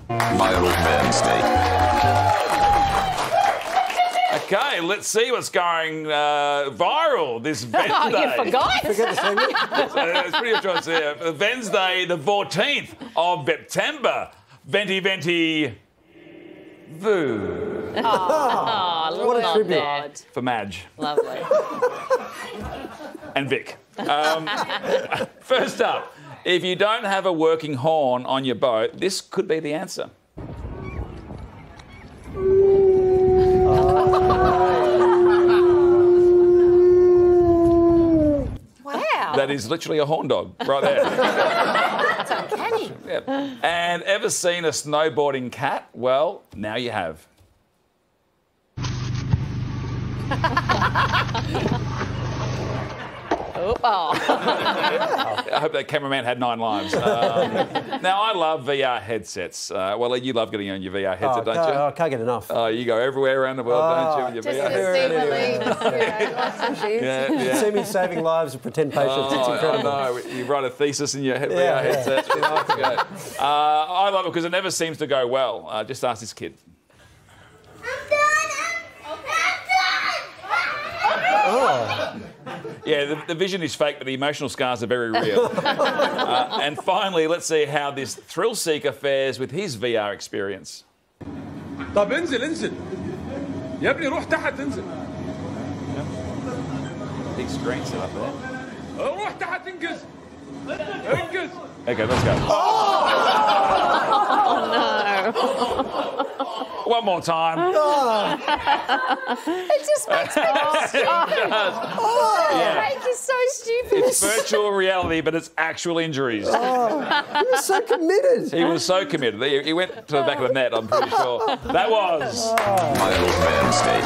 Viral Wednesday. Okay, let's see what's going viral this Wednesday. You forgot? Forget the segment. It's pretty much here. Wednesday, the 14th of September. Venti, venti, voo. Oh, What a love tribute. that. For Madge. Lovely. And Vic. First up, if you don't have a working horn on your boat, this could be the answer. Wow. That is literally a horn dog right there. That's uncanny. Yep. And ever seen a snowboarding cat? Well, now you have. Oh. I hope that cameraman had 9 lives. Now, I love VR headsets. Well, you love getting on your VR headset, don't you? I can't get enough. Oh, you go everywhere around the world, don't you, with your Just VR to headset? see Willie. Yeah, You yeah. see me saving lives of pretend patients. It's incredible. I know. You write a thesis in your VR Yeah. headset. That's great. I love it because it never seems to go well. Just ask this kid. Yeah, the vision is fake, but the emotional scars are very real. And finally, let's see how this thrill seeker fares with his VR experience. طب انزل انزل يا ابني روح تحت انزل Big screen set up there. روح تحت انجز انجز Okay, let's go. Oh, no. One more time. It just makes me Yeah. make you so stupid. It's virtual reality, but it's actual injuries. You're so committed. He was so committed. He went to the back of the net, I'm pretty sure. That was... Viral Wednesday.